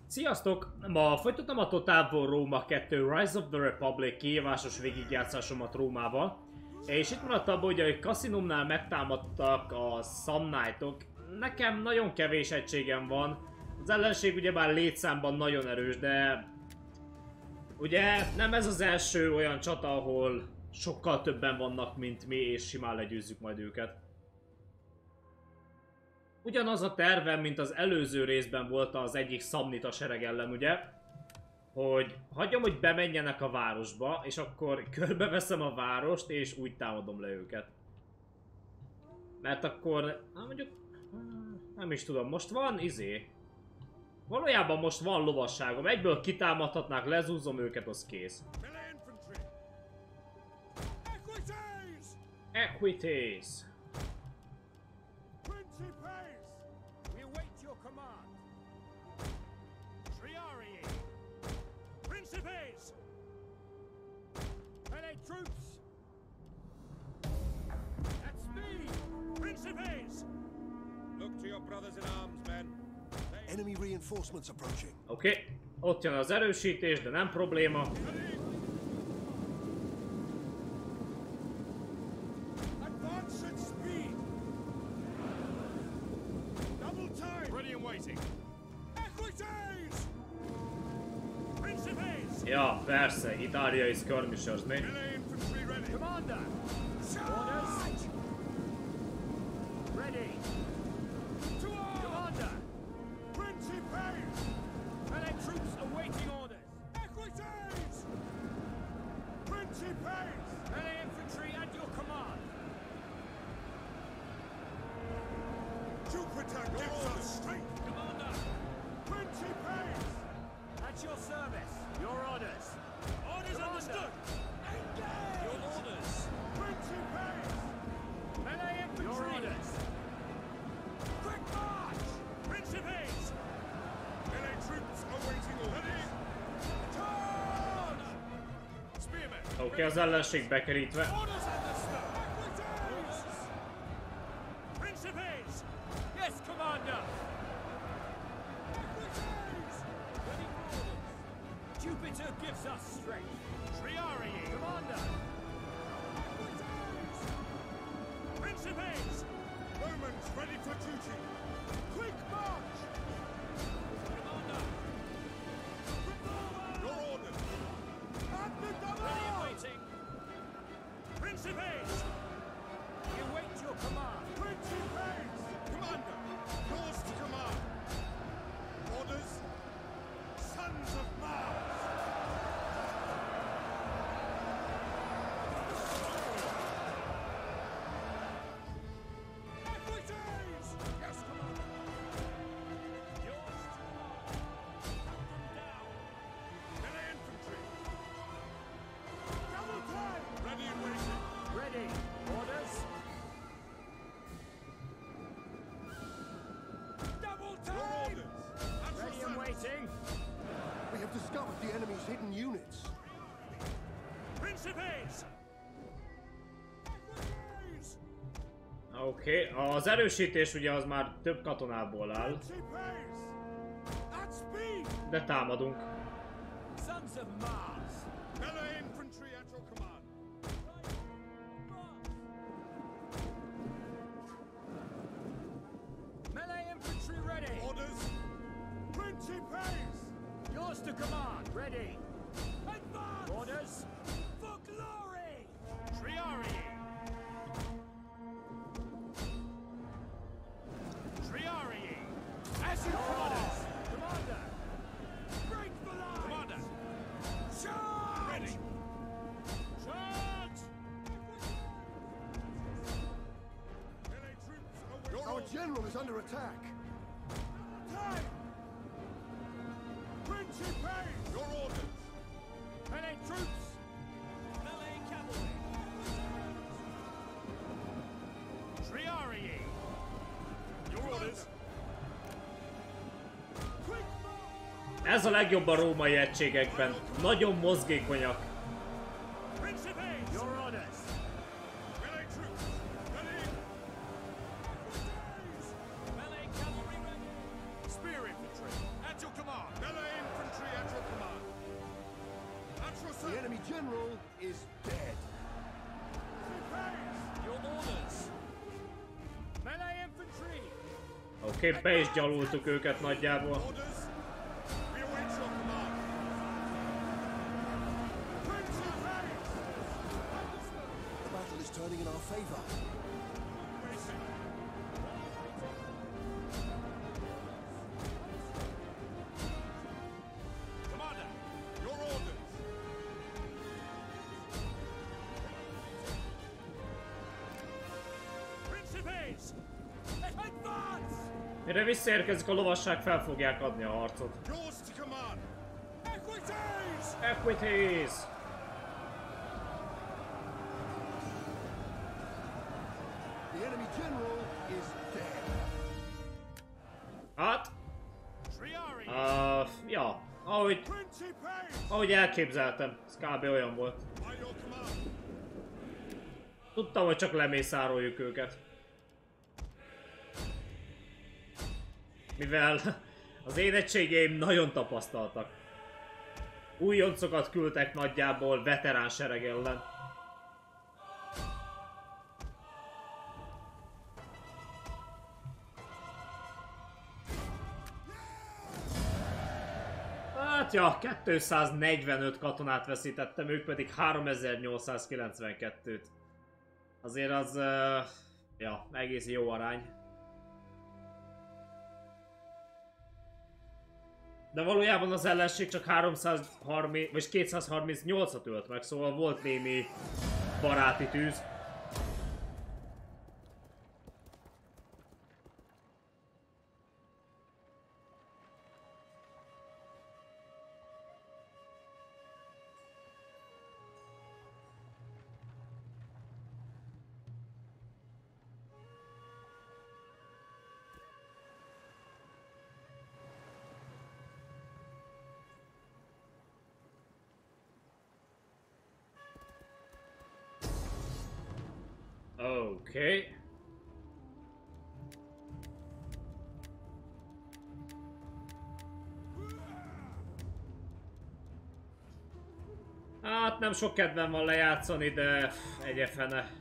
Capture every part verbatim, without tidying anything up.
Sziasztok! Ma folytatom a Total War Roma kettő Rise of the Republic kihívásos végigjátszásomat Rómával. És itt maradt abban, hogy a kaszinómnál megtámadtak a Sam Knightok. Nekem nagyon kevés egységem van. Az ellenség ugyebár létszámban nagyon erős, de... Ugye nem ez az első olyan csata, ahol sokkal többen vannak, mint mi, és simán legyőzzük majd őket. Ugyanaz a tervem, mint az előző részben volt az egyik szamnita sereg ellen, ugye? Hogy hagyjam, hogy bemenjenek a városba, és akkor körbeveszem a várost, és úgy támadom le őket. Mert akkor, hát mondjuk, nem is tudom, most van izé. Valójában most van lovasságom, egyből kitámadhatnák, lezúzom őket, az kész. Equities! Troops! At speed! Principes! Look to your brothers in arms, men. Enemy reinforcements approaching. Oké, okay. Ott jön az erősítés, de nem probléma. Advance at speed! Double time! Ready and waiting. Equities! Principes! Ja, persze, itáliai skirmishers, mi? Commander! Orders! Ready! To arms! Commander! Principes! Allied troops awaiting orders! Equities! Principes! Allied infantry at your command! Jupiter gives us strength! Commander! Principes! At your service! Your orders! Orders Commander. Understood! Engage! Your orders! Principes! Melee infantry! Your orders! Quick march! Principes! Melee troops awaiting orders! Charge! Spearmen! Oké, okay, az ellenség bekerítve. Orders understood! Equities! Principes! Yes, Commander! Equities! Ready for orders! Jupiter gives us strength! Triarii! Commander! Equities! Principes! Romans ready for duty! Quick march! Commander! Forward! Your orders! At the double! Ready and waiting! Principes! We await your command! Principes! Commander! Yours to command! Orders! Sons of Mars! Equities! Yes, Commander! Yours to command! Cut them down! Melee infantry! Double time! Ready and waiting! Ready! Orders! Double time! Your orders! Ready and waiting! We have discovered the enemy's hidden units. Principes! Equities! Oké, okay. Az erősítés ugye az már több katonából áll. Principes! At speed! De támadunk. Sons of Mars! Melee infantry at your command! Melee infantry ready! Orders! Principes! Yours to command! Ready! Advance! Orders! For glory! Triarii! Triarii! As you orders! Commander! Break the line! Commander! Charge! Ready! Charge! Melee troops away! Our general is under attack. Time! Principes! Your orders! Melee troops! Melee cavalry! Triarii! Your orders! Quick march! Ez a legjobb a római egységekben. Nagyon mozgékonyak. Principes! Your orders! Melee troops! Ready! Melee cavalry ready! Spear infantry! At your command! Melee general is dead. Your orders. Melee infantry. Oké, okay, be is gyalultuk őket nagyjából. Orders. We await your command. Prince of Paris. The battle is turning in our favor. Commander, your orders. Principes, advance! Mire visszaérkezik a lovasság, fel fogják adni a harcot. Yours to command. Equities! Equities! The enemy general is dead. Hát? Triari! Uh, ja, ahogy, Principes! ahogy elképzeltem, ez kb. Olyan volt. By your command. Tudtam, hogy csak lemészároljuk őket. Mivel az én egységeim nagyon tapasztaltak. Újoncokat küldtek nagyjából veterán sereg ellen. Hát ja, kétszáznegyvenöt katonát veszítettem, ők pedig háromezer-nyolcszázkilencvenkettőt. Azért az, uh, ja, egész jó arány. De valójában az ellenség csak háromszázharminc vagy kétszázharmincnyolcat ölt meg, szóval volt némi baráti tűz. Oké. Hát nem sok kedvem van lejátszani, de egyefene.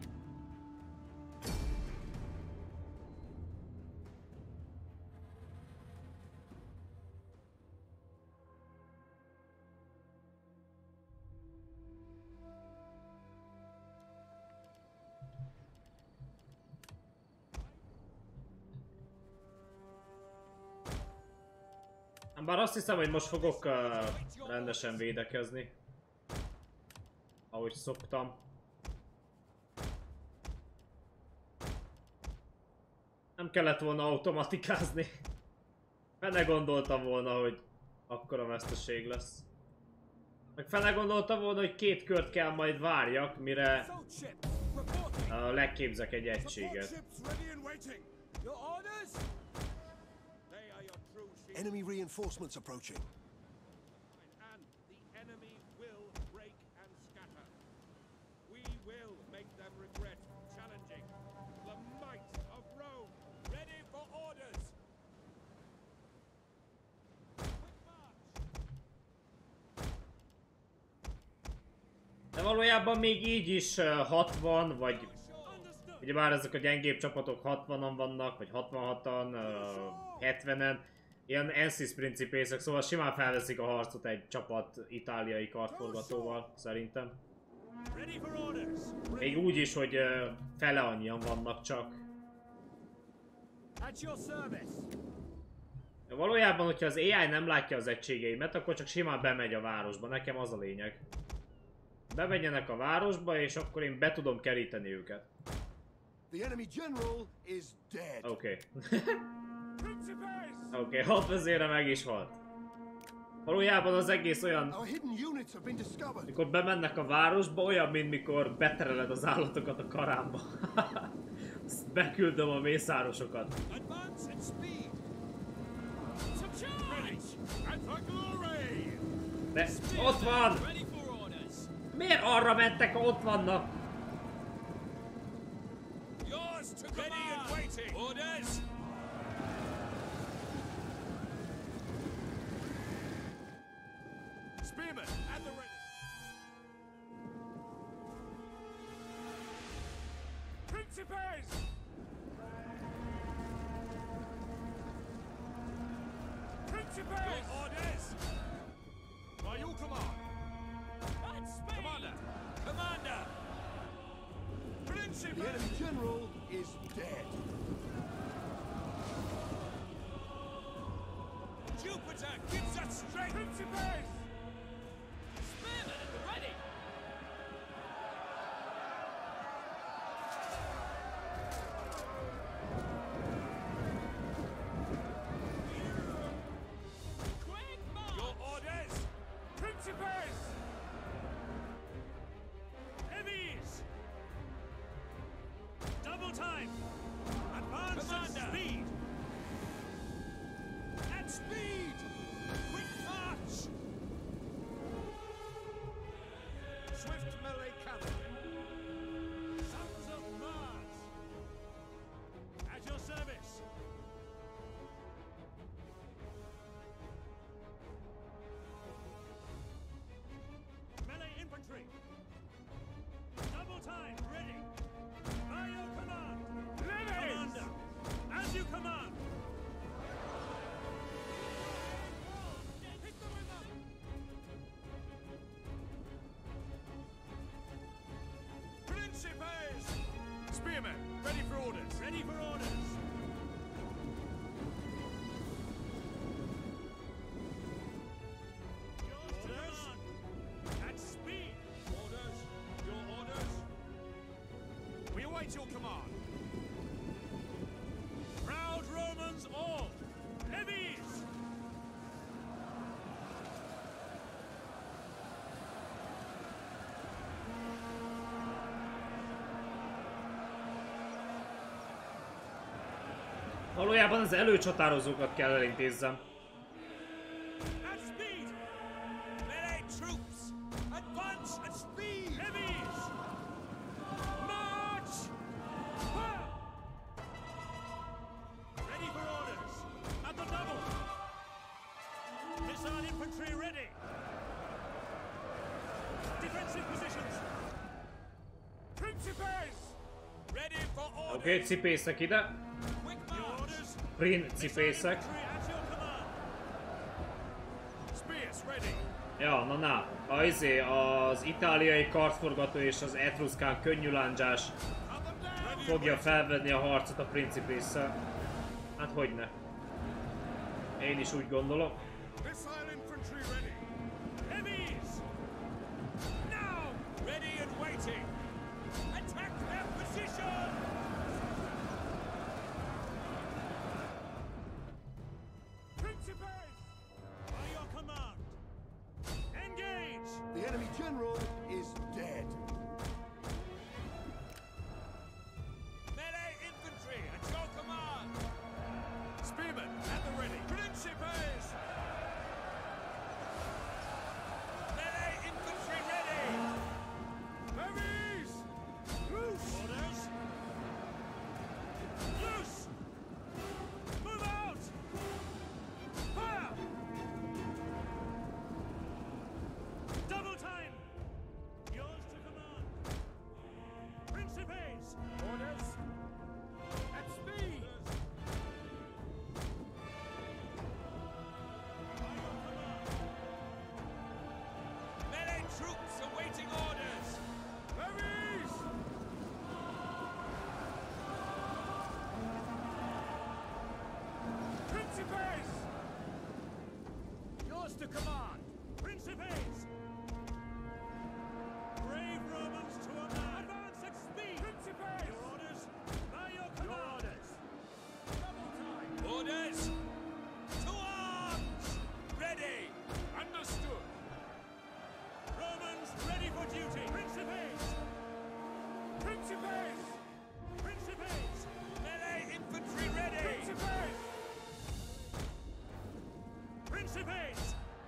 Bár azt hiszem, hogy most fogok uh, rendesen védekezni. Ahogy szoktam. Nem kellett volna automatikázni. Fene gondoltam volna, hogy akkora veszteség lesz. Meg fene gondoltam volna, hogy két kört kell majd várjak, mire uh, leképzek egy egységet. Your orders? They are your true shield. Enemy reinforcements approaching. And the enemy will break and scatter. We will make them regret challenging the might of Rome. Ready for orders. Quick march. De valójában még így is uh, hatvan, vagy Understood. ugyebár ezek a gyengébb csapatok hatvanan vannak, vagy hatvanhatan, uh, hetvenen. Ilyen Ensis Principések, szóval simán felveszik a harcot egy csapat itáliai kartforgatóval, szerintem. Ready for orders. Még úgy is, hogy uh, fele annyian vannak csak. At your service. De valójában, hogyha az á i nem látja az egységeimet, akkor csak simán bemegy a városba, nekem az a lényeg. Bemenjenek a városba, és akkor én be tudom keríteni őket. The enemy general is dead. Oké. Principes. Oké, hat vezére meg is halt. Valójában az egész olyan, Our hidden units have been discovered. mikor bemennek a városba, olyan, mint mikor betereled az állatokat a karámba. Azt beküldöm a mészárosokat. Advance and speed. Some charge. And for glory. De ott van! Ready for orders. Miért arra mentek, ha ott vannak? Yours to command. Ready and waiting. Orders. Spearmen at the ready. Principes! Principes! Your orders! By your command! At speed! Commander! Commander! Principes! The enemy general is dead. Jupiter gives us strength! Principes! Spearmen ready! Your orders! Principes! Heavies! Double time! Advance at speed! At speed! Quick march! Swift melee cavalry! Sons of Mars! At your service! Melee infantry! Double time, ready! By your command! Commander! As you command! Hit the rhythm! Principes! Spearmen, ready for orders! Ready for orders! Your orders! At speed! Orders! Your orders! We await your command! Proud Romans all! Levies! Valójában az előcsatározókat kell elintézzem. At speed! Melee troops! Advance at speed! Heavies! March! Fire! Ready for orders! At the double! Missile infantry ready! Defensive positions! Principes! Ready for orders! Oké, okay, cipészek ide. Quick march! Principészek. Missile infantry at your command! Spears ready! Ja, na na. A izé, az itáliai kartforgató és az etruszkán könnyű lándzsás Cut them down! fogja felvenni a harcot a principésszel. Hát hogyne. Én is úgy gondolom. Missile infantry ready! Heavies! Now! Ready and waiting! Attack their position! Principes! By your command! Engage! The enemy general is dead. Melee infantry at your command! Spearmen at the ready! Principes! Melee infantry ready! Heavies! Loose! Orders! Loose! Move out! Fire! Double time! Yours to command! Principes! Orders! At speed! By your command! Melee troops awaiting orders! Heavies! Principes! Yours to command! Principes! Brave Romans to a man! Advance at speed! Principes! Your orders! By your command! Your orders! Double time! Orders! To arms! Ready! Understood! Romans ready for duty! Principes! Principes! Principes! Melee infantry ready! Principes! Principes!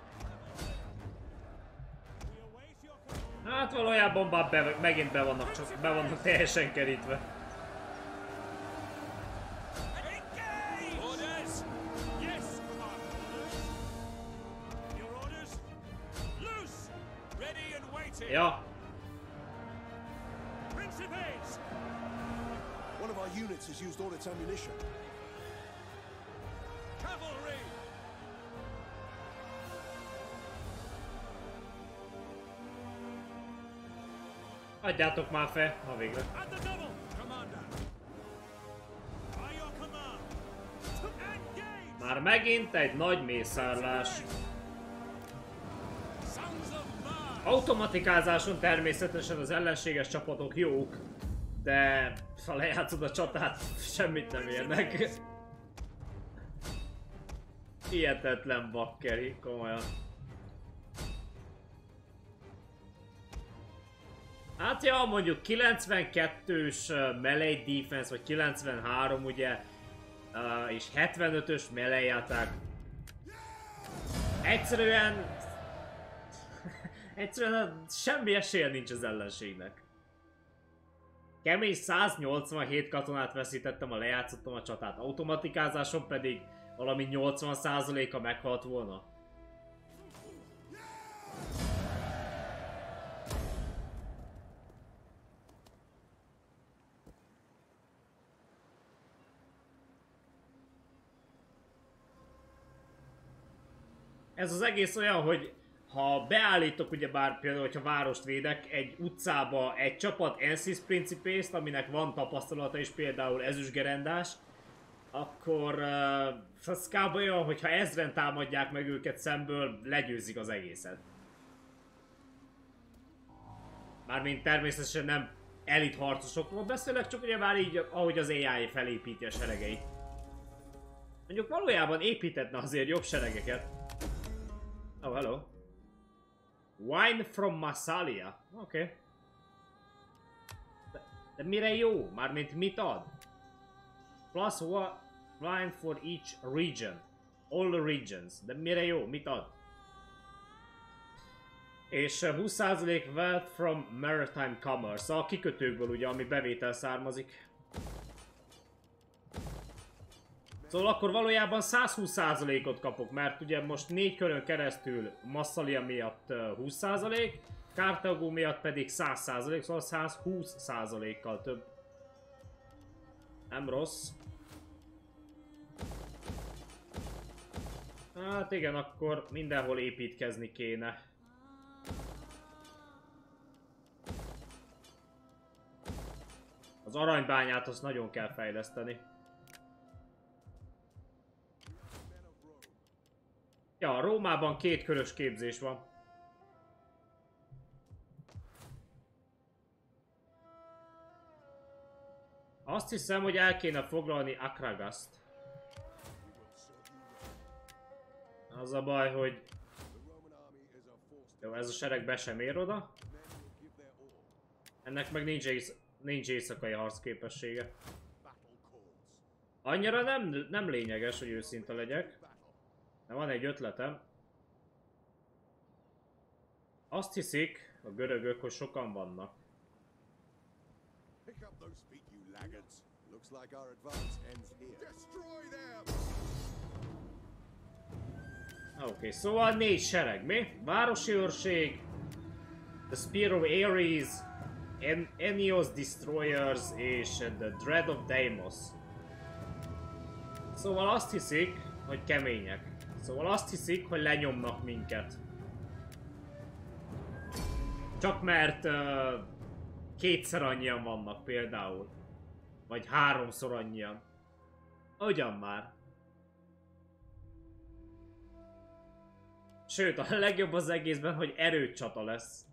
We await your command! Hát valójában már be, megint be vannak, csak be vannak teljesen kerítve. Engage! Orders! Yes, Commander! Your orders? Loose! Ready and waiting! Ja, Principes! our units has used all its ammunition. Cavalry! Adjátok már fel, ha végre. At the double! Commander! By your command! Engage! Már megint egy nagy mészárlás. Sons of Mars! Automatikázáson természetesen az ellenséges csapatok jók, de ha lejátszod a csatát, semmit nem érnek. Hihetetlen bakkeri, komolyan. Hát ja, mondjuk kilencvenkettős melee defense, vagy kilencvenhárom ugye, uh, és hetvenötös melee attack. Egyszerűen... Egyszerűen semmi esélye nincs az ellenségnek. Kemény száznyolcvanhét katonát veszítettem, ha lejátszottam a csatát, automatikázáson pedig valami nyolcvan százaléka meghalt volna. Ez az egész olyan, hogy ha beállítok ugyebár például, hogyha várost védek, egy utcába egy csapat Ensis Principészt, aminek van tapasztalata is, például ezüstgerendás, akkor uh, az kb. Olyan, hogyha ezren támadják meg őket szemből, legyőzik az egészet. Mármint természetesen nem elit harcosokról beszélek, csak ugye már így, ahogy az á i felépíti a seregeit. Mondjuk valójában építetne azért jobb seregeket. Oh, hello. Wine from Massalia. Oké. Okay. De, de mire jó? Mármint mit ad? Plus one wine for each region. All the regions. De mire jó? Mit ad? És húsz százalék wealth from maritime commerce. A kikötőkből ugye, ami bevétel származik. Szóval akkor valójában százhúsz százalékot kapok, mert ugye most négy körön keresztül Massalia miatt húsz százalék, Karthágó miatt pedig száz százalék, szóval százhúsz százalékkal több. Nem rossz. Hát igen, akkor mindenhol építkezni kéne. Az aranybányát azt nagyon kell fejleszteni. Ja, Rómában két körös képzés van. Azt hiszem, hogy el kéne foglalni Akragast. Az a baj, hogy... Jó, ez a sereg be sem ér oda. Ennek meg nincs, ész... nincs éjszakai harcképessége. Annyira nem, nem lényeges, hogy őszinte legyek. De van egy ötletem. Azt hiszik a görögök, hogy sokan vannak. Oké, okay, szóval négy sereg, mi? Városi őrség, The Spear of Ares, en Enios Destroyers és The Dread of Deimos. Szóval azt hiszik, hogy kemények. Szóval azt hiszik, hogy lenyomnak minket. Csak mert uh, kétszer annyian vannak például. Vagy háromszor annyian. Ugyan már. Sőt, a legjobb az egészben, hogy erőcsata lesz.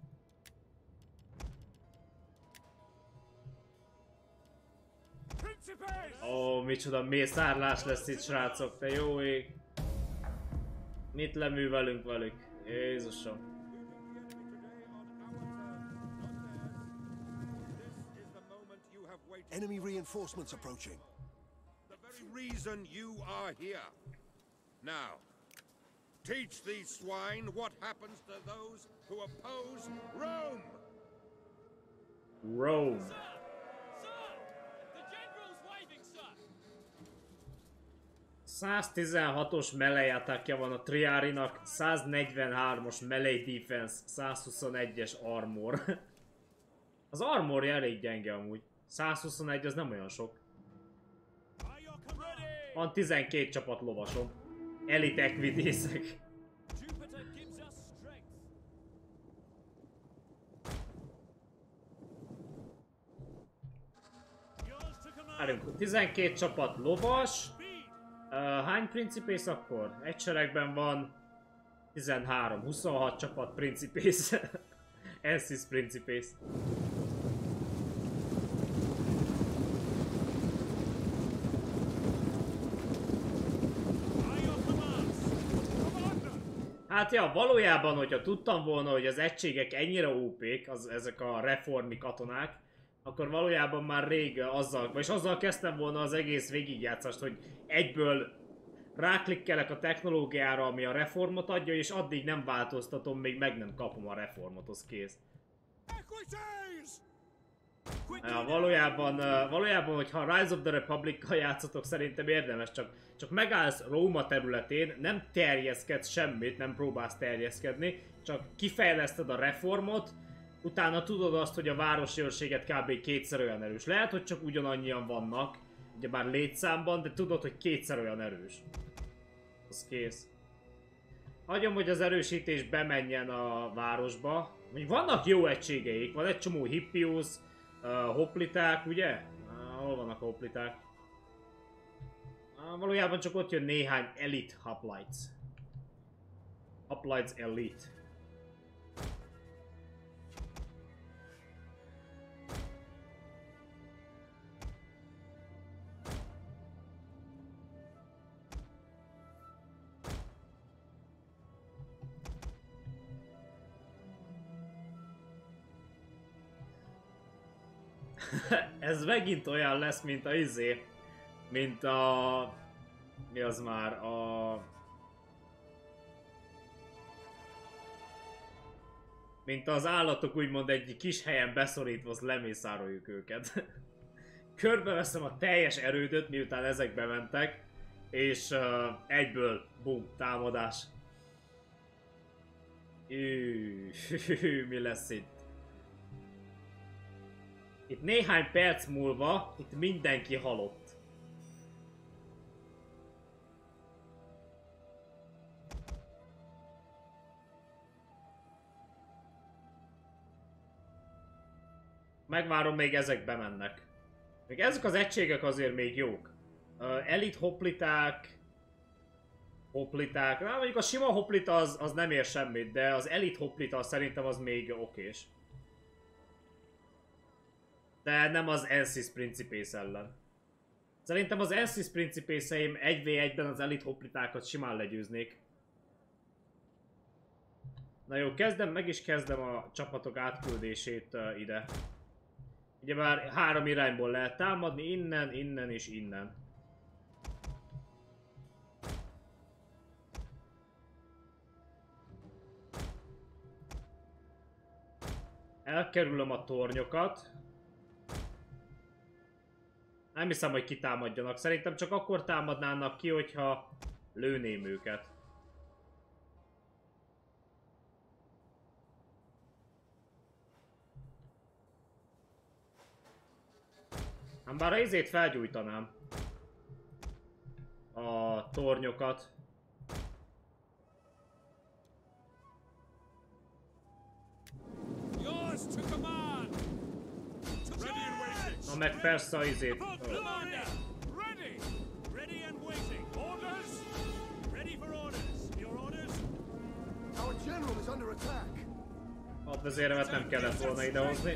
Ó, oh, micsoda mészárlás lesz itt, srácok, te jó ég. Mit leművelünk velük? Jézusom. Enemy reinforcements approaching. The very reason you are here. Now, teach these swine what happens to those who oppose Rome. Rome. száztizenhatos melee attackja van a Triarinak, száznegyvenhármas melee defense, százhuszonegyes armor. Az armorja elég gyenge amúgy. százhuszonegy az nem olyan sok. Van tizenkét csapat lovasom. Elite equitészek. Várjunk, tizenkét csapat lovas. Uh, hány principész akkor? Egy seregben van tizenhárom, huszonhat csapat principész. Ensis principész. Hát ja, valójában, hogyha tudtam volna, hogy az egységek ennyire ó pék, az, ezek a reformi katonák, akkor valójában már rég azzal, vagyis azzal kezdtem volna az egész végigjátszást, hogy egyből ráklikkelek a technológiára, ami a reformot adja, és addig nem változtatom, még meg nem kapom a reformot, az kész. Ja, valójában, valójában, hogyha Rise of the Republic-kal játszotok, szerintem érdemes, csak, csak megállsz Róma területén, nem terjeszkedsz semmit, nem próbálsz terjeszkedni, csak kifejleszted a reformot, utána tudod azt, hogy a városi őrséget kb. Kétszer olyan erős. Lehet, hogy csak ugyanannyian vannak, ugyebár létszámban, de tudod, hogy kétszer olyan erős. Az kész. Hagyom, hogy az erősítés bemenjen a városba. Még vannak jó egységeik, van egy csomó hippius, uh, hopliták, ugye? Uh, hol vannak a hopliták? Uh, valójában csak ott jön néhány elite hoplites. Hoplites elite. Ez megint olyan lesz, mint a izé, mint a... mi az már, a... mint az állatok úgymond egy kis helyen beszorítva, azt lemészároljuk őket. Körbeveszem a teljes erődöt, miután ezek bementek, és uh, egyből, bum, támadás. Üh, mi lesz itt? Itt néhány perc múlva, itt mindenki halott. Megvárom, még ezek bemennek. Még ezek az egységek azért még jók. Uh, Elite hopliták... Hopliták... Na, mondjuk a sima hoplita az, az nem ér semmit, de az Elite hoplita szerintem az még okés. De nem az Ensis Principész ellen. Szerintem az Ensis Principészeim egy vé egyben az Elite hoplitákat simán legyőznék. Na jó, kezdem, meg is kezdem a csapatok átküldését uh, ide. Ugyebár három irányból lehet támadni, innen, innen és innen. Elkerülöm a tornyokat. Nem hiszem, hogy kitámadjanak. Szerintem csak akkor támadnának ki, hogyha lőném őket. Ám bár a izét felgyújtanám. A tornyokat. Na meg persze a izét. Oh. A vezéremet nem kellett volna idehozni.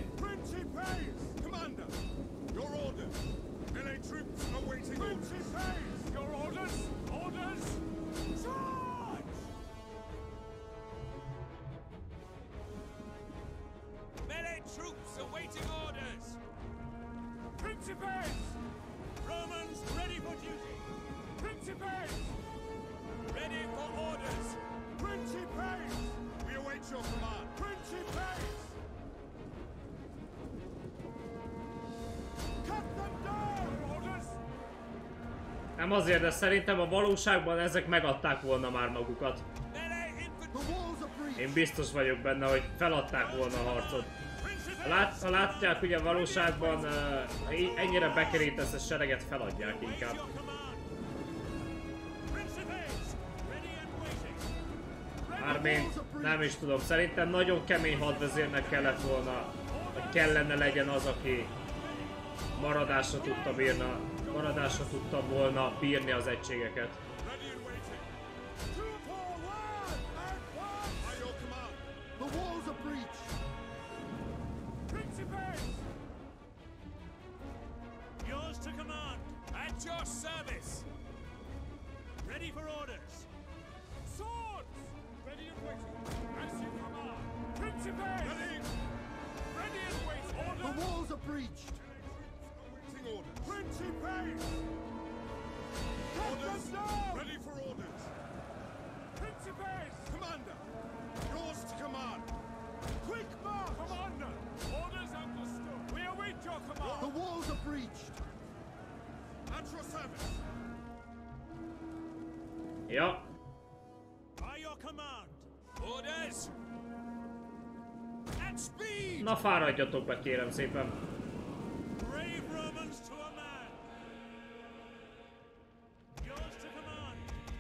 Principes! Romans ready for duty! Principes! Ready for orders! Principes! We await your command! Principes! Cut them down! Orders! Nem azért, de szerintem a valóságban ezek megadták volna már magukat. Én biztos vagyok benne, hogy feladták volna a harcot. Lát, ha látják, hogy a valóságban uh, ennyire bekerítesz a sereget, feladják inkább. eredményt nem is tudom. Szerintem nagyon kemény hadvezérnek kellett volna, vagy kellene legyen az, aki maradásra tudta bírni, maradásra tudta volna bírni az egységeket. Ready and waiting. Two forward and one. By your command. The walls are breached. Principes. Yours to command. At your service. Ready for orders. Swords. Ready and waiting. As you command. Principes. Ready. Ready and waiting. Orders. The walls are breached. Awaiting orders. Principes. Orders. Ready for orders. Principes. Commander. Yours to command. Quick march. Commander. Orders understood. We await your command. The walls are breached. At your service. Ja, By your command. Orders. At speed. na fáradjatok be, kérem szépen. Brave Romans to a man. Yours to command.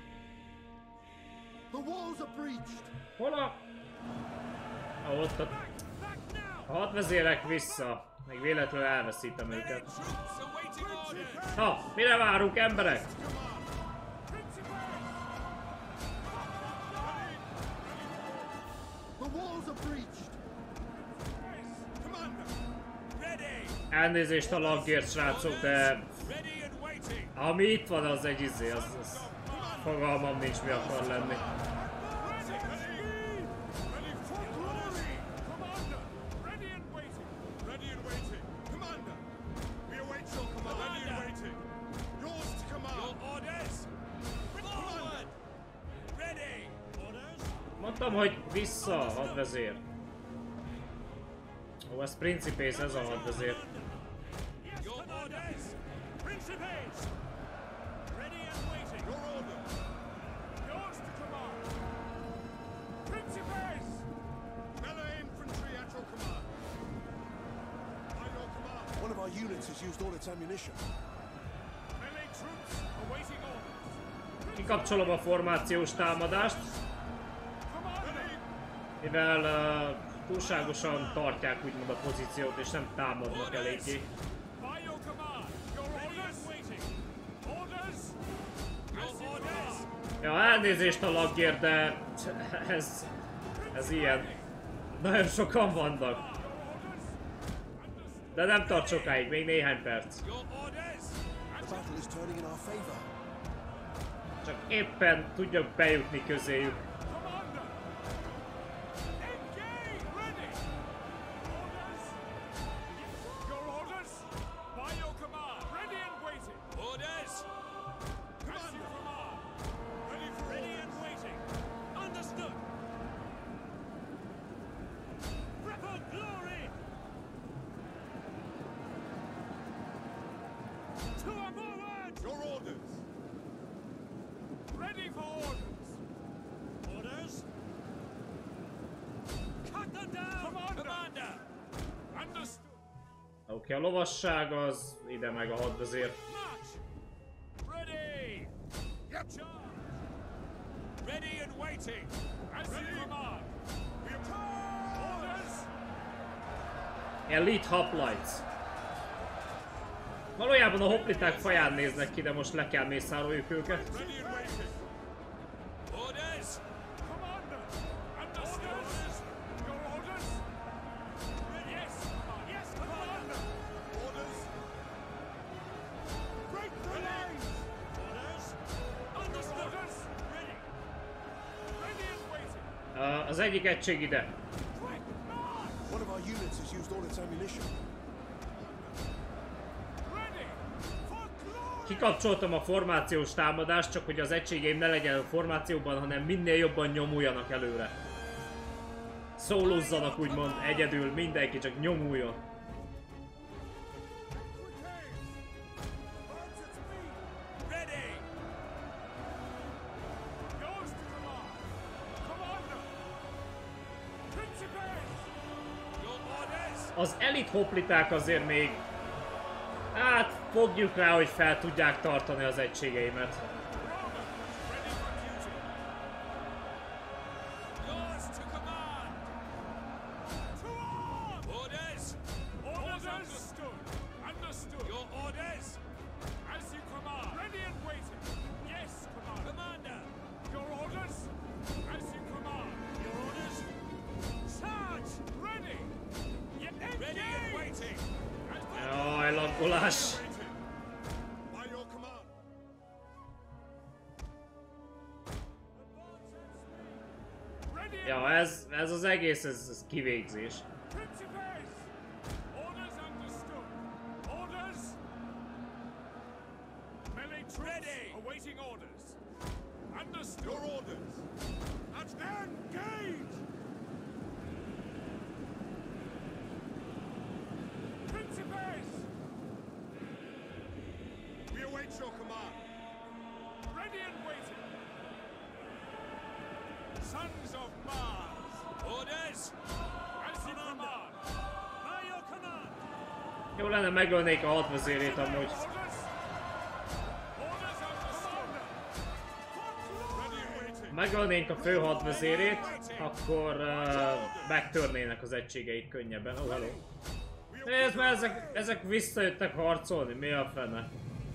The walls are breached. Hol a... Ah, ott a... Back, back a now. hadvezérek vissza. Még véletlenül elveszítem őket. Troops awaiting orders. Ha, mire várunk, emberek? The walls are breached. Commander. Ready. Elnézést a laggért, srácok, de Ready and waiting. ami itt van, az egy izé, az, az fogalmam nincs, mi akar lenni. Ready. Ready for glory. Commander. Ready and waiting. Ready and waiting. Commander. We await your command. Ready and waiting. Yours to command. Your orders. Forward. Ready. Orders. Mondtam, hogy vissza, hadvezér. Ó, ez Principész, ez a hadvezér. Your orders. Principes. Ready and waiting. Your orders. Yours to command. Principes. Melee infantry at your command. By your command. One of our units has used all its ammunition. Melee troops awaiting orders. Kikapcsolom a formációs támadást, Commander. mivel uh, túlságosan tartják úgymond a pozíciót és nem támadnak eléggé. By your command. Your orders waiting. Orders. Your orders. Ja, elnézést a laggért, de ez, ez ilyen. Nagyon sokan vannak. De nem tart sokáig, még néhány perc. Your orders. The battle is turning in our favor. Csak éppen tudjak bejutni közéjük. Commander. Engage. Ready. Orders. Your orders. By your command. Ready and waiting. Orders. As you command. Ready for Ready and waiting. Understood. For glory. To a forward. Your orders. Ready for orders. Orders. Cut them down. Commander. Commander. Understood. Oké, okay, a lovasság az ide meg a hadvezér. March. Ready. Yep. Charge. Ready and waiting. As you command. We have orders. Elite Hoplites. Valójában a hopliták faján néznek ki, de most le kell mészároljuk őket. Ready and waiting. Orders. Commander. Understood. Your orders. Yes. Yes, Commander. Orders. Break the lines. Orders. Understood. Orders. Ready. Ready and waiting. Uh, az egyik egység ide. Quick march. One of our units has used all its ammunition. Ready. For glory. Kikapcsoltam a formációs támadást, csak hogy az egységeim ne legyen a formációban, hanem minél jobban nyomuljanak előre. Szólózzanak úgymond egyedül, mindenki csak nyomuljon. Ready. Yours to command. Commander. Principes. Your orders. Az elit hopliták azért még... Hát, fogjuk rá, hogy fel tudják tartani az egységeimet. Romans, ready for duty. Your tankolás. By your command. Ja, ez, ez az egész, ez, ez kivégzés. Principes! Orders understood. Orders! Melee troops ready. Awaiting orders. Understood. Your orders. Let's engage! Principes! We await your command. Ready and waiting. Sons of Mars. Orders. As you command. By your command. Jó lenne megölnék a hadvezérét amúgy. Orders. Orders understood. Ready and waiting. Megölnénk a fő hadvezérét, akkor uh, megtörnének az egységeik könnyebben. Oh, hello. Nézd, mert ezek, ezek visszajöttek harcolni, mi a fene?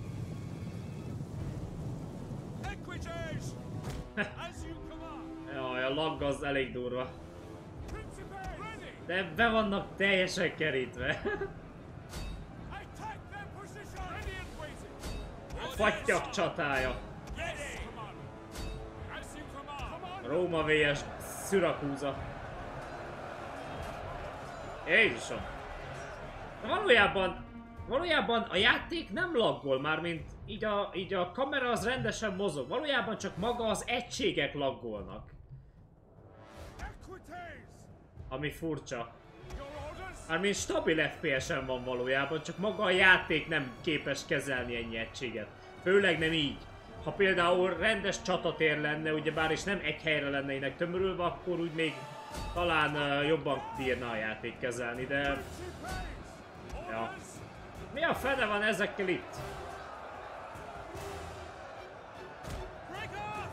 Equitage. As you command. Jaj, a lag az elég durva. Principes. Ready. De be vannak teljesen kerítve. Attack their position. Ready and waiting. Fatyak csatája. Yes, command. As you command. Command. Róma vs. Syracuse. Jézusom. De valójában, valójában a játék nem laggol már, mint így a, így a kamera az rendesen mozog. Valójában csak maga az egységek laggolnak. Equites. Ami furcsa. Your orders. Mármint stabil ef pé es-en van valójában, csak maga a játék nem képes kezelni ennyi egységet. Főleg nem így. Ha például rendes csatatér lenne, ugyebár és nem egy helyre lennének tömörülve, akkor úgy még talán uh, jobban bírna a játék kezelni, de... Principes. Ja. Mi a fene van ezekkel itt? Break off.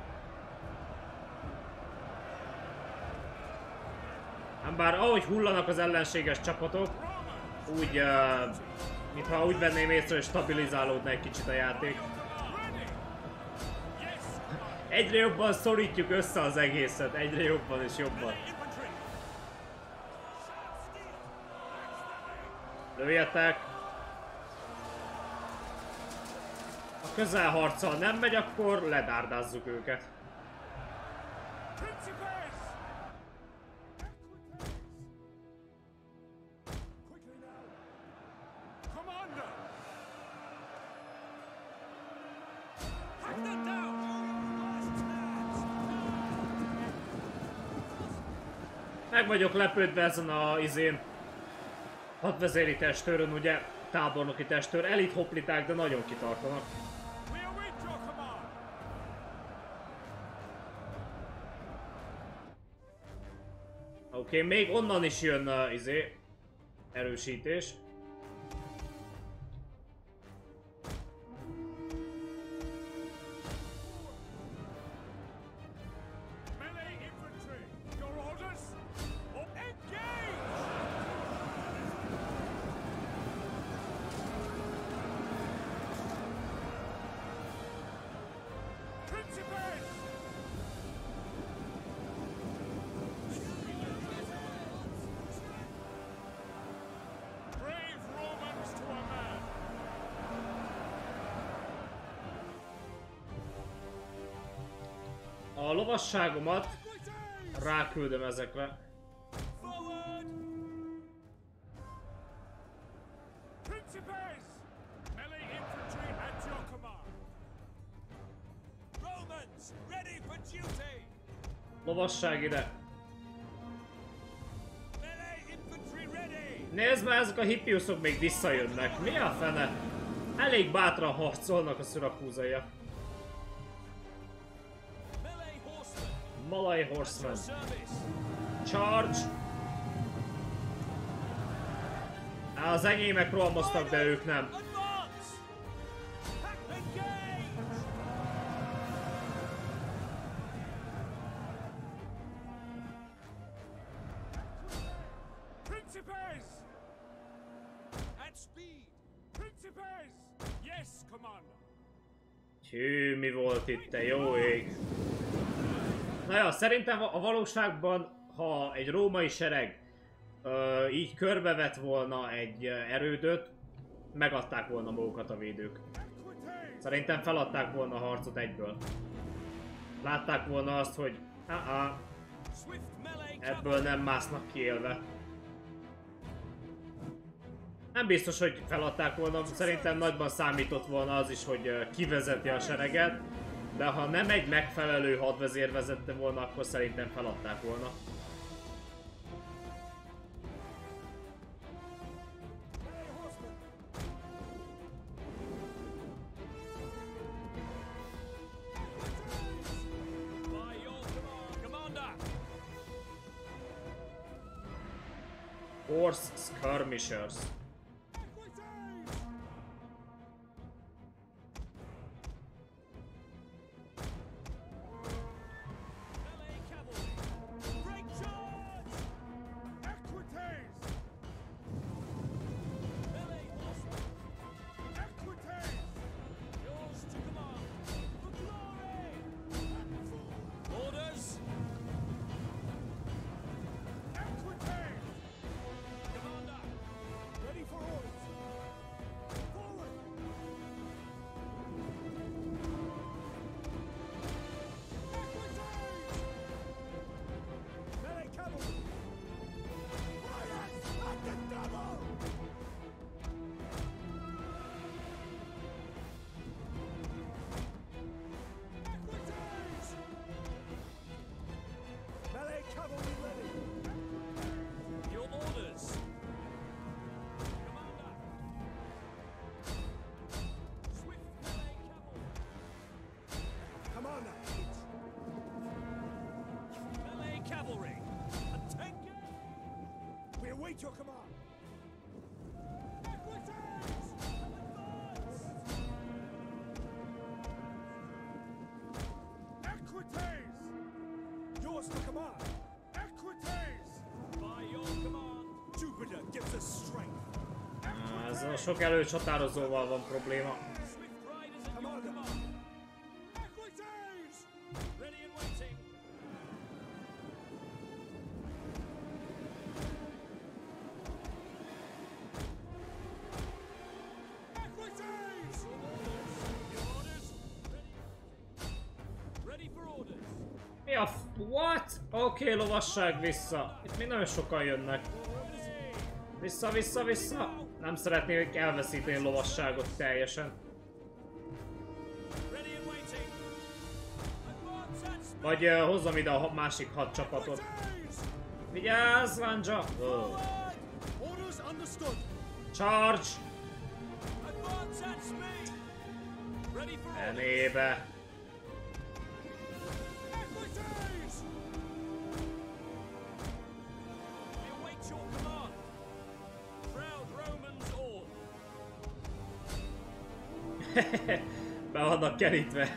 Ám bár ahogy hullanak az ellenséges csapatok, úgy, uh, mintha úgy venném észre, hogy stabilizálódna egy kicsit a játék. Ready. Yes. Egyre jobban szorítjuk össze az egészet, egyre jobban és jobban. Infantry. Lőjetek! Ha közelharccal nem megy, akkor ledárdázzuk őket. Principes. Quickly now. Commander. Hack them down. Meg vagyok lepődve ezen a izén. Hadvezéri testőrön, ugye tábornoki testőr, elit hopliták, de nagyon kitartanak. We await your command. Oké, okay, még onnan is jön uh, izé, erősítés. Melee infantry. Your orders. Oh, engage. Principes. Brave Romans to a man. A lovasságomat ráküldöm ezekre. Forward! Principes! Melee infantry at your command. Romans, ready for duty! Lovasság ide. Melee infantry ready! Nézd már, ezek a hippiuszok még visszajönnek. Mi a fene? Elég bátran harcolnak a szirakúzaiak. Melee horsemen, Malay Horseman. service! Charge! Á, az enyémek rohamoztak, de ők nem. Advance! Hack engage! Principes! At speed! Principes! Yes, Commander! Hű, mi volt itt, te jó ég. Na ja, szerintem a valóságban, ha egy római sereg ö, így körbevett volna egy ö, erődöt, megadták volna magukat a védők. Szerintem feladták volna a harcot egyből. Látták volna azt, hogy ah, ebből nem másznak ki élve. Nem biztos, hogy feladták volna, szerintem nagyban számított volna az is, hogy kivezeti a sereget, de ha nem egy megfelelő hadvezér vezette volna, akkor szerintem feladták volna. Horse skirmishers. Await your command. Equites! Yours to command. Equites! By your command. Jupiter gives us strength. Ezzel a sok előcsatározóval van probléma. Mi a f... What? Oké, okay, lovasság vissza. Itt még nagyon sokan jönnek. Vissza, vissza, vissza. Nem szeretnék elveszíteni lovasságot teljesen. Vagy uh, hozzam ide a másik hadcsapatot. Vigyázz, Vanja! Oh. Charge! Elébe! Be vannak kerítve.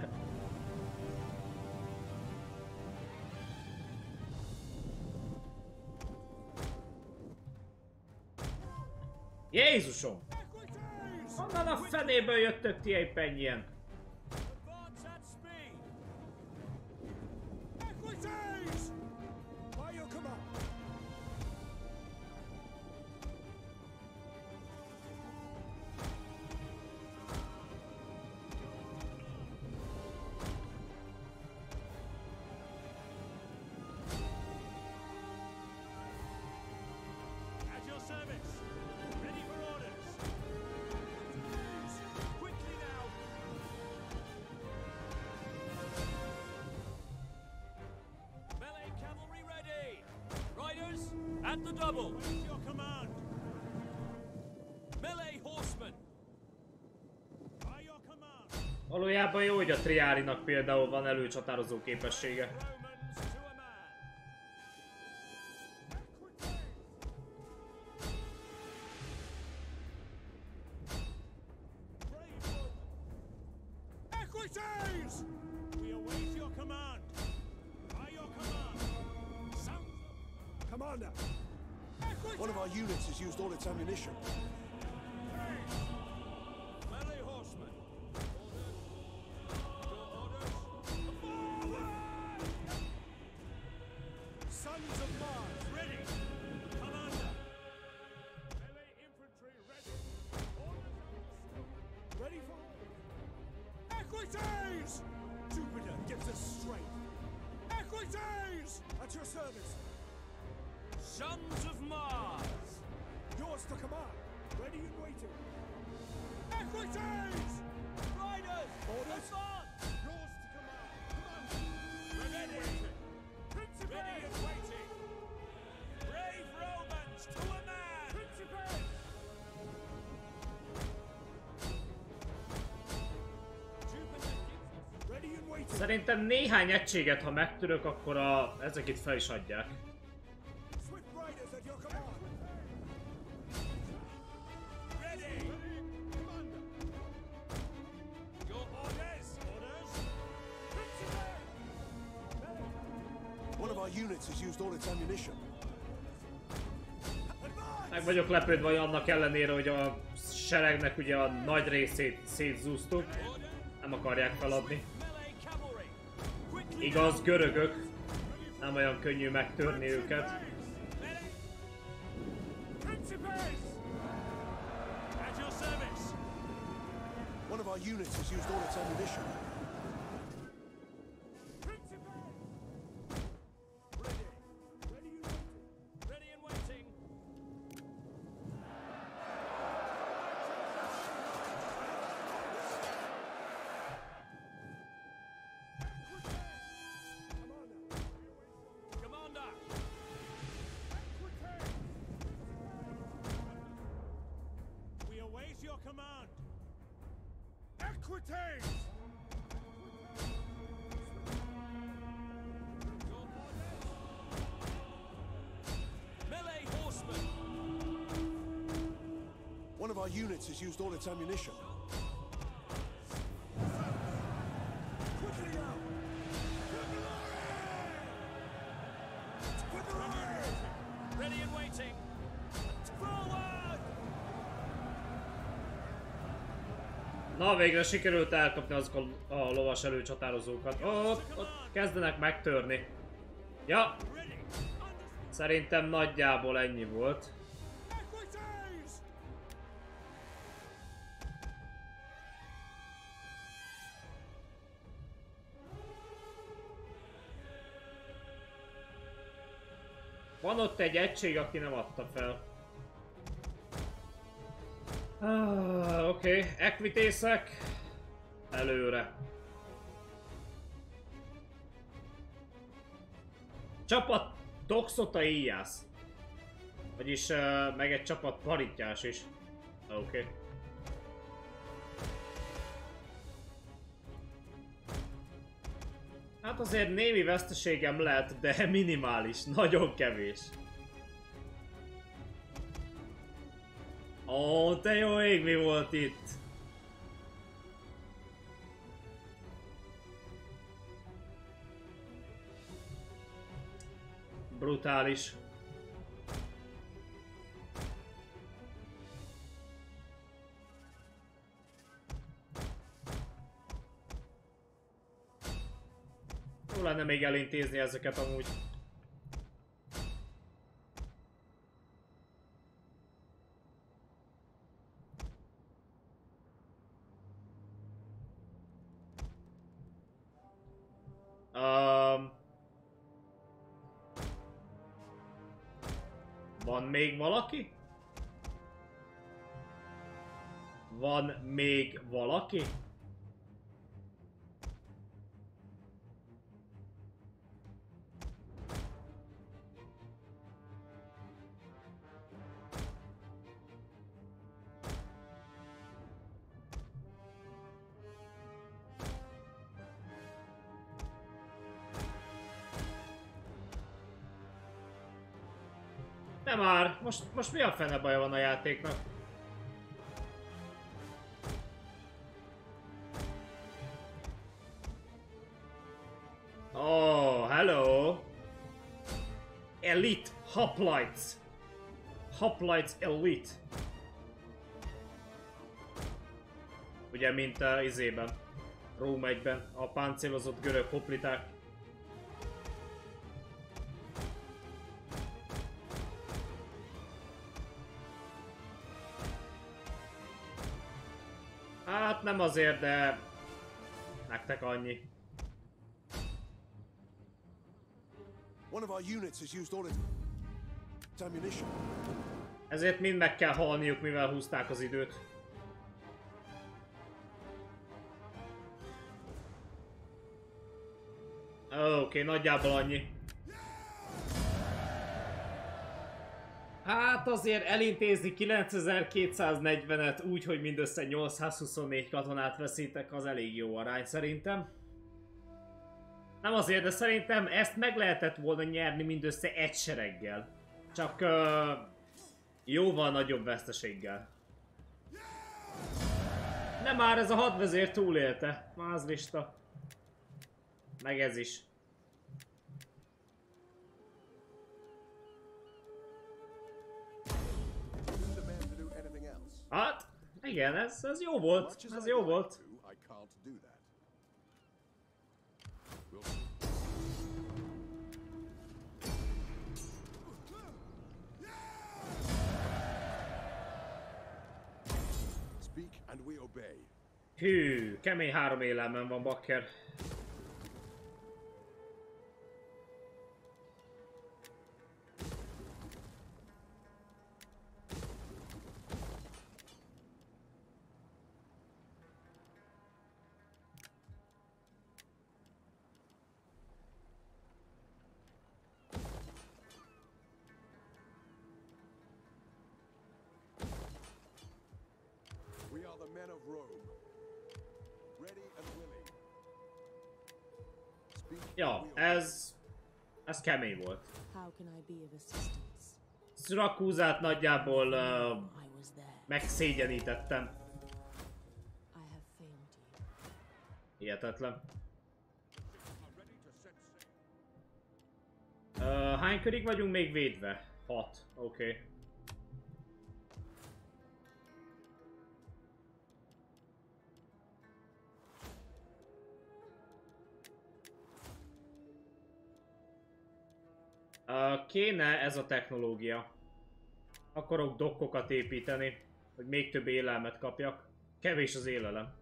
Jézusom! Honnan a fenéből jöttök ti egy pennyien? At the double. Where's your command? Melee horsemen. By your command. Valójában jó, hogy a Triárinak például van előcsatározó képessége. One of our units has used all its ammunition. Melee horsemen. Sons of Mars, ready. Commander. Melee infantry ready. Equites! Jupiter gives us strength. Equites! At your service. Sons of Mars! Yours to command. Ready and waiting. Equites! Riders! Orders. Advance! Yours to command. Command. Ready and waiting! Principe! Ready and waiting! Brave Romans, to a man! Principe! Jupiter gives us... Ready and waiting. Szerintem néhány egységet, ha megtörök, akkor a, ezek itt fel is adják. Swift riders at your command. Ready! Commander. Your orders! Orders! Principe! One of our units has used all its ammunition. Meg vagyok lepődve, hogy annak ellenére, hogy a seregnek ugye a nagy részét szétzúztuk, nem akarják feladni. Melee cavalry! Quickly! Igaz, görögök, nem olyan könnyű megtörni őket. Melee! Principes! At your service! One of our units has used all its ammunition. Ready and waiting! Commander! We await your command. Equites! Your orders! Melee horsemen! One of our units has used all its ammunition. Quickly now! Ready and waiting! Forward! Na, végre sikerült elkapni azok a, a lovas előcsatározókat. Ó, ott, ott kezdenek megtörni. Ja, Ready! szerintem nagyjából ennyi volt. Equites! Van ott egy egység, aki nem adta fel. Ah, oké, okay. Equitészek. Előre. Csapat Toxota Ijász. Vagyis uh, meg egy csapat Parittyás is. Oké. Okay. Hát azért némi veszteségem lehet, de minimális, nagyon kevés. Ó, te jó ég, mi volt itt? Brutális. Jó lenne még elintézni ezeket amúgy. Um, van még valaki? Van még valaki? Nem már, most, most mi a fene baja van a játéknak? Oh, hello! Elite Hoplites! Hoplites Elite! Ugye, mint uh, izében, Róm egyben, a páncélozott görög hopliták. Hát nem azért, de Nektek annyi. One of our units has used all its ammunition. Ezért mind meg kell halniuk, mivel húzták az időt. Oké, okay, nagyjából annyi. Hát azért elintézni kilencezer-kétszáznegyvenet úgy, hogy mindössze nyolcszázhuszonnégy katonát veszítek, az elég jó arány szerintem. Nem azért, de szerintem ezt meg lehetett volna nyerni mindössze egy sereggel. Csak uh, jóval nagyobb veszteséggel. Nem már, ez a hadvezér túlélte. Mázlista. Meg ez is. Hát, igen, ez, ez jó volt. Ez jó volt. Hű, kemény három élelmen van, bakker. Ja, ez... ez kemény volt. Szirakúzát nagyjából uh, megszégyenítettem. Hihetetlen. Uh, hány körig vagyunk még védve? Hat. Oké. Okay. Uh, kéne ez a technológia. Akarok dokkokat építeni, hogy még több élelmet kapjak. Kevés az élelem.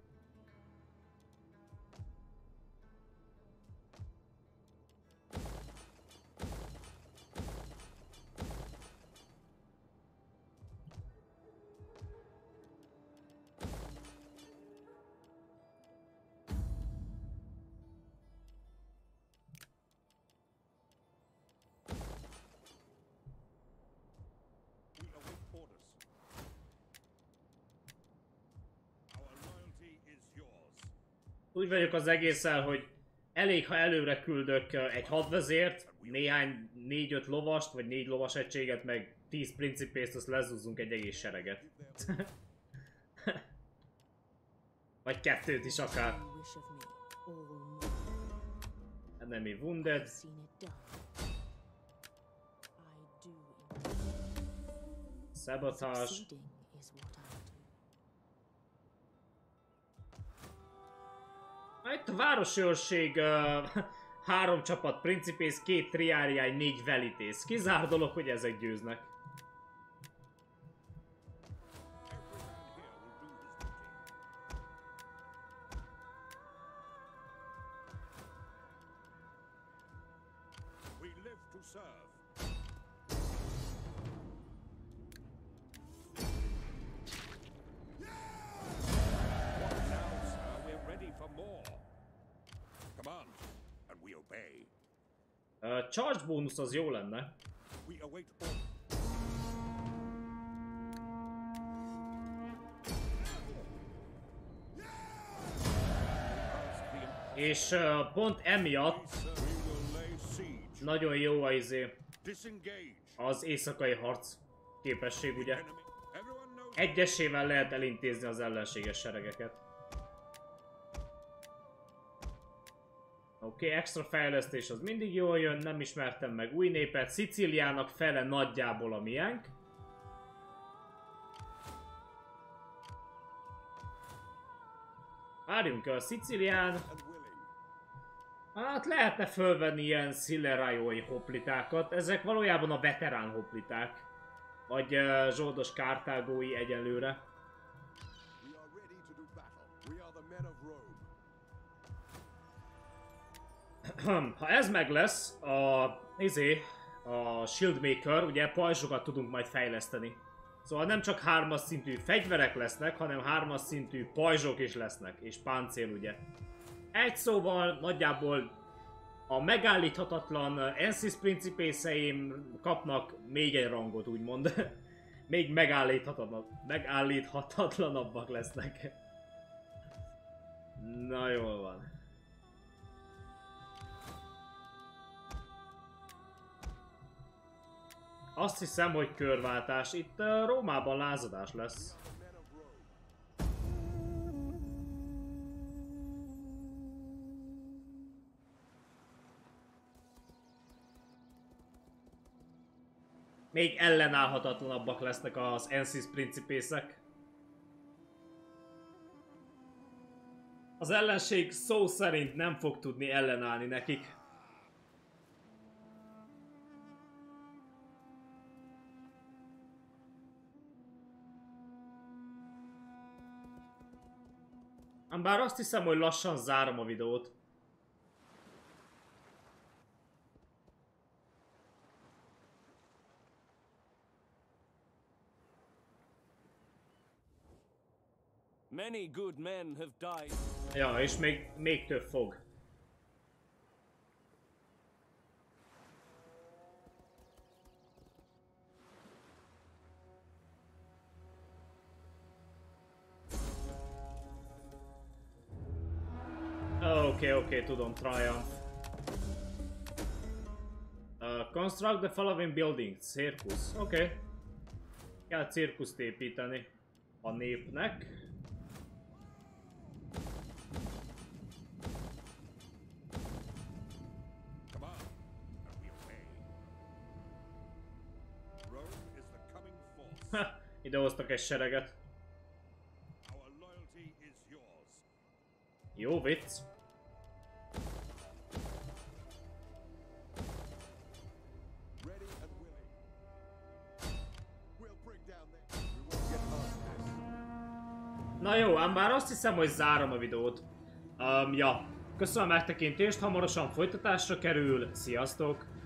Úgy vagyok az egésszel, hogy elég, ha előre küldök egy hadvezért, néhány négy-öt lovast, vagy négy lovas egységet, meg tíz principészt, azt lezúzzunk egy egész sereget. Vagy kettőt is akár. Enemy wounded. Sabotage. Itt a városi őrség uh, három csapat principész, két triáriáj, négy velitész. Kizár dolog, hogy ezek győznek. Uh, charge bónusz az jó lenne. És uh, pont emiatt nagyon jó az izé, az éjszakai harc képesség, ugye? Egyesével lehet elintézni az ellenséges seregeket. Oké, okay, extra fejlesztés az mindig jól jön, nem ismertem meg új népet. Szicíliának fele nagyjából a miénk. Várjunk el, a Szicílián... Hát lehetne fölvenni ilyen szillerajói hoplitákat. Ezek valójában a veterán hopliták. Vagy uh, zsoldos kártágói egyelőre. Ha ez meg lesz, a, izé, a Shieldmaker, ugye pajzsokat tudunk majd fejleszteni. Szóval nem csak hármas szintű fegyverek lesznek, hanem hármas szintű pajzsok is lesznek, és páncél ugye. Egy szóval nagyjából a megállíthatatlan Ensis Principészeim kapnak még egy rangot úgymond. Még megállíthatatlan, megállíthatatlanabbak lesznek. Na jól van. Azt hiszem, hogy körváltás. Itt uh, Rómában lázadás lesz. Még ellenállhatatlanabbak lesznek az Ensis Principészek. Az ellenség szó szerint nem fog tudni ellenállni nekik. Ám bár azt hiszem, hogy lassan zárom a videót. Many good men have died. Ja, és még, még több fog. Oké, okay, oké, okay, tudom, Triumph. Uh, construct the following buildings. Circus, oké. Okay. Kell cirkuszt építeni a népnek. Ha, ide hoztak egy sereget. Jó vicc. Na jó, ám bár azt hiszem, hogy zárom a videót. Um, ja, köszönöm a megtekintést, hamarosan folytatásra kerül. Sziasztok!